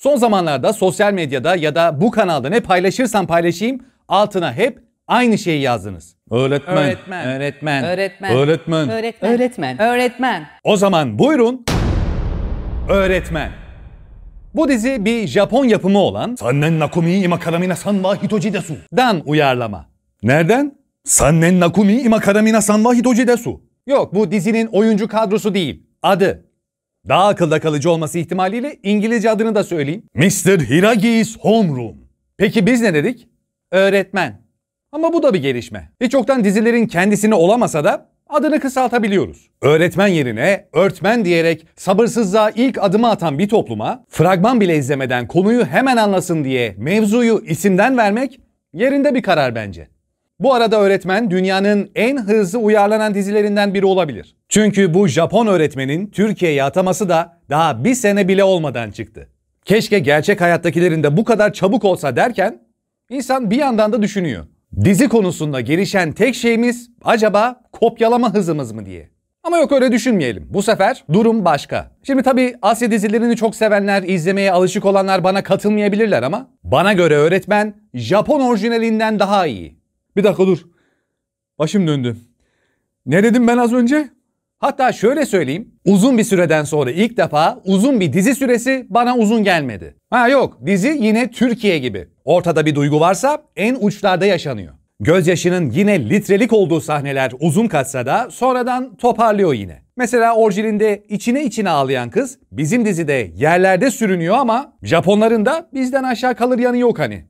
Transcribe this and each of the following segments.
Son zamanlarda sosyal medyada ya da bu kanalda ne paylaşırsam paylaşayım altına hep aynı şeyi yazdınız. Öğretmen. Öğretmen. Öğretmen. Öğretmen. Öğretmen. Öğretmen. Öğretmen. Öğretmen. O zaman buyurun. Öğretmen. Bu dizi bir Japon yapımı olan Sannen nakumi imakaramina-san wa hitoji desu. dan uyarlama. Nereden? Sannen nakumi imakaramina-san wa hitoji desu. Yok, bu dizinin oyuncu kadrosu değil. Adı. Daha akılda kalıcı olması ihtimaliyle İngilizce adını da söyleyeyim. Mr. Hiragi's Homeroom. Peki biz ne dedik? Öğretmen. Ama bu da bir gelişme. Hiç çoktan dizilerin kendisini olamasa da adını kısaltabiliyoruz. Öğretmen yerine örtmen diyerek sabırsızlığa ilk adımı atan bir topluma fragman bile izlemeden konuyu hemen anlasın diye mevzuyu isimden vermek yerinde bir karar bence. Bu arada Öğretmen dünyanın en hızlı uyarlanan dizilerinden biri olabilir. Çünkü bu Japon öğretmenin Türkiye'ye ataması da daha bir sene bile olmadan çıktı. Keşke gerçek hayattakilerin de bu kadar çabuk olsa derken insan bir yandan da düşünüyor. Dizi konusunda gelişen tek şeyimiz acaba kopyalama hızımız mı diye. Ama yok, öyle düşünmeyelim. Bu sefer durum başka. Şimdi tabii Asya dizilerini çok sevenler, izlemeye alışık olanlar bana katılmayabilirler ama bana göre Öğretmen Japon orijinalinden daha iyi. Bir dakika dur. Başım döndü. Ne dedim ben az önce? Hatta şöyle söyleyeyim. Uzun bir süreden sonra ilk defa uzun bir dizi süresi bana uzun gelmedi. Ha yok, dizi yine Türkiye gibi. Ortada bir duygu varsa en uçlarda yaşanıyor. Gözyaşının yine litrelik olduğu sahneler uzun kaçsa da sonradan toparlıyor yine. Mesela orijinalinde içine ağlayan kız bizim dizide yerlerde sürünüyor ama Japonların da bizden aşağı kalır yanı yok hani.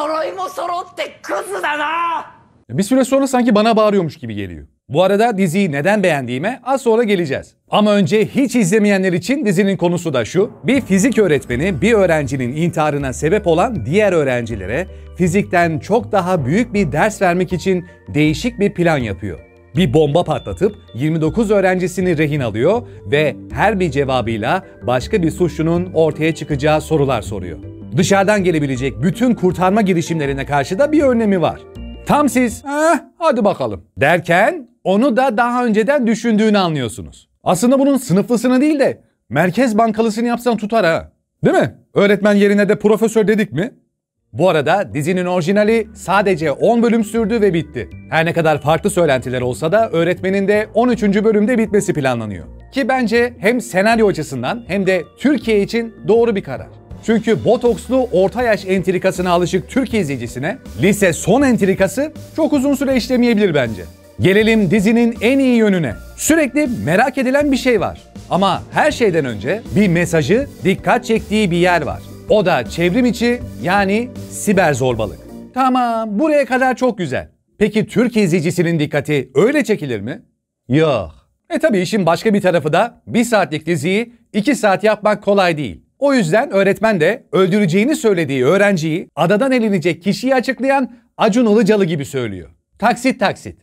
Bir süre sonra sanki bana bağırıyormuş gibi geliyor. Bu arada diziyi neden beğendiğime az sonra geleceğiz. Ama önce hiç izlemeyenler için dizinin konusu da şu. Bir fizik öğretmeni bir öğrencinin intiharına sebep olan diğer öğrencilere fizikten çok daha büyük bir ders vermek için değişik bir plan yapıyor. Bir bomba patlatıp 29 öğrencisini rehin alıyor ve her bir cevabıyla başka bir suçlunun ortaya çıkacağı sorular soruyor. Dışarıdan gelebilecek bütün kurtarma girişimlerine karşı da bir önlemi var. Tam siz hadi bakalım derken onu da daha önceden düşündüğünü anlıyorsunuz. Aslında bunun sınıflısını değil de Merkez Bankalısını yapsan tutar ha. Değil mi? Öğretmen yerine de profesör dedik mi? Bu arada dizinin orijinali sadece 10 bölüm sürdü ve bitti. Her ne kadar farklı söylentiler olsa da Öğretmen'in de 13. bölümde bitmesi planlanıyor. Ki bence hem senaryo açısından hem de Türkiye için doğru bir karar. Çünkü botokslu orta yaş entrikasına alışık Türk izleyicisine lise son entrikası çok uzun süre işlemeyebilir bence. Gelelim dizinin en iyi yönüne. Sürekli merak edilen bir şey var. Ama her şeyden önce bir mesajı dikkat çektiği bir yer var. O da çevrim içi yani siber zorbalık. Tamam, buraya kadar çok güzel. Peki Türk izleyicisinin dikkati öyle çekilir mi? Yok. Tabii işin başka bir tarafı da bir saatlik diziyi 2 saat yapmak kolay değil. O yüzden Öğretmen de öldüreceğini söylediği öğrenciyi adadan elenecek kişiyi açıklayan Acun Ilıcalı gibi söylüyor. Taksit taksit.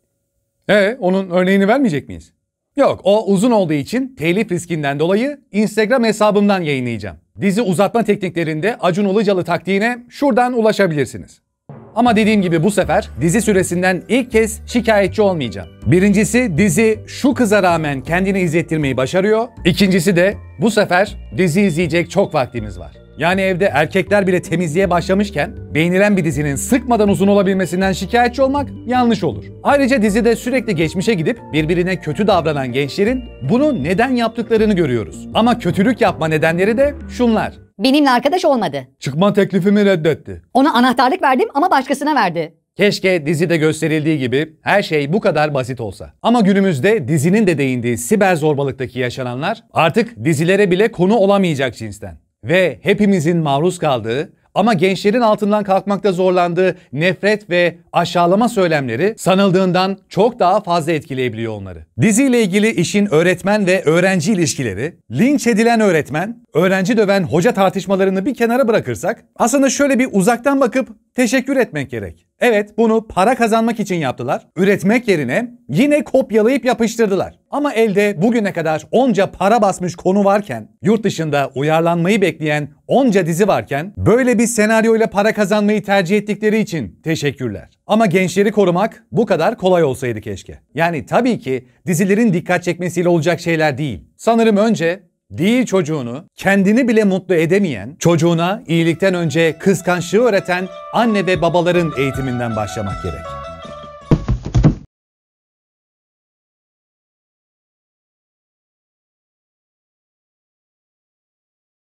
Onun örneğini vermeyecek miyiz? Yok, o uzun olduğu için telif riskinden dolayı Instagram hesabımdan yayınlayacağım. Dizi uzatma tekniklerinde Acun Ilıcalı taktiğine şuradan ulaşabilirsiniz. Ama dediğim gibi bu sefer dizi süresinden ilk kez şikayetçi olmayacağım. Birincisi, dizi şu kıza rağmen kendini izlettirmeyi başarıyor. İkincisi de bu sefer dizi izleyecek çok vaktimiz var. Yani evde erkekler bile temizliğe başlamışken beğenilen bir dizinin sıkmadan uzun olabilmesinden şikayetçi olmak yanlış olur. Ayrıca dizide sürekli geçmişe gidip birbirine kötü davranan gençlerin bunu neden yaptıklarını görüyoruz. Ama kötülük yapma nedenleri de şunlar. Benimle arkadaş olmadı. Çıkma teklifimi reddetti. Ona anahtarlık verdim ama başkasına verdi. Keşke dizide gösterildiği gibi her şey bu kadar basit olsa. Ama günümüzde dizinin de değindiği siber zorbalıktaki yaşananlar artık dizilere bile konu olamayacak cinsten. Ve hepimizin maruz kaldığı ama gençlerin altından kalkmakta zorlandığı nefret ve aşağılama söylemleri sanıldığından çok daha fazla etkileyebiliyor onları. Diziyle ilgili işin öğretmen ve öğrenci ilişkileri, linç edilen öğretmen, öğrenci döven hoca tartışmalarını bir kenara bırakırsak aslında şöyle bir uzaktan bakıp teşekkür etmek gerek. Evet, bunu para kazanmak için yaptılar. Üretmek yerine yine kopyalayıp yapıştırdılar. Ama elde bugüne kadar onca para basmış konu varken, yurt dışında uyarlanmayı bekleyen onca dizi varken böyle bir senaryoyla para kazanmayı tercih ettikleri için teşekkürler. Ama gençleri korumak bu kadar kolay olsaydı keşke. Yani tabii ki dizilerin dikkat çekmesiyle olacak şeyler değil. Sanırım önce Değil çocuğunu, kendini bile mutlu edemeyen, çocuğuna iyilikten önce kıskançlığı öğreten anne ve babaların eğitiminden başlamak gerek.